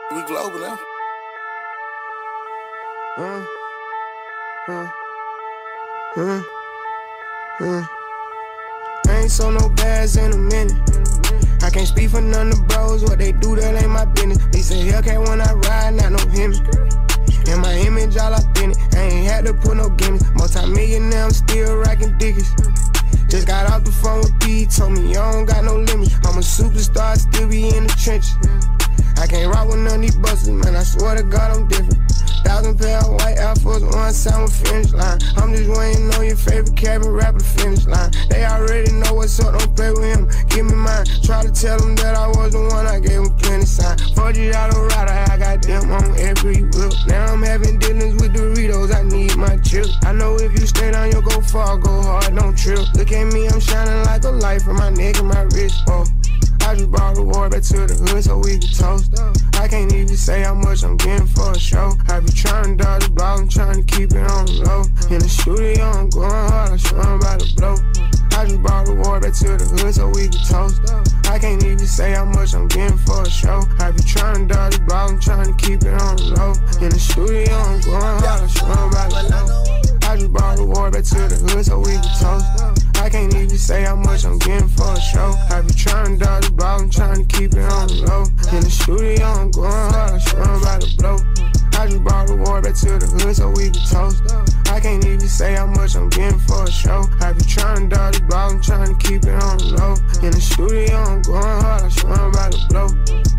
We global now. I ain't sold no bags in a minute. I can't speak for none of the bros. What they do, that ain't my business. They say Hellcat when I ride, not no him. And my image all up in it. I ain't had to put no gimmicks. Multi-millionaire, I'm still rocking digits. Just got off the phone with P, told me I don't got no limits. I'm a superstar, still be in the trenches. I can't rock with none of these buses, man, I swear to God I'm different. 1,000 pair of white Air Force One, sound finish line. I'm just waiting on your favorite cabin rapper finish line. They already know what's up, don't play with him, give me mine. Try to tell them that I was the one, I gave them plenty sign. 40 out of rider, I got them on every whip. Now I'm having dealings with Doritos, I need my chip. I know if you stay down, you'll go far, go hard, don't trip. Look at me, I'm shining like a light from my neck and my wrist, oh. I just brought the war back to the hood so we can toast. I can't even say how much I'm getting for a show. I be trying to dodge the ball, I'm trying to keep it on the low. In the studio, I'm going hard, I'm sure I'm about to blow. I just brought the war back to the hood so we can toast. I can't even say how much I'm getting for a show. I be trying to dodge the ball, I'm trying to keep it on the low. In the studio, I'm going hard, I'm sure I'm about to blow. I just brought the war back to the hood so we can toast. I can't even say how much I'm getting for a show. I be trying to dodge the ball, I'm trying to keep it on the low. In the studio, I'm going hard, I'm sure I'm about to blow. I just brought the war back to the hood so we can toast. I can't even say how much I'm getting for a show. I be trying to dodge the ball, I'm trying to keep it on the low. In the studio, I'm going hard, I'm sure I'm about to blow.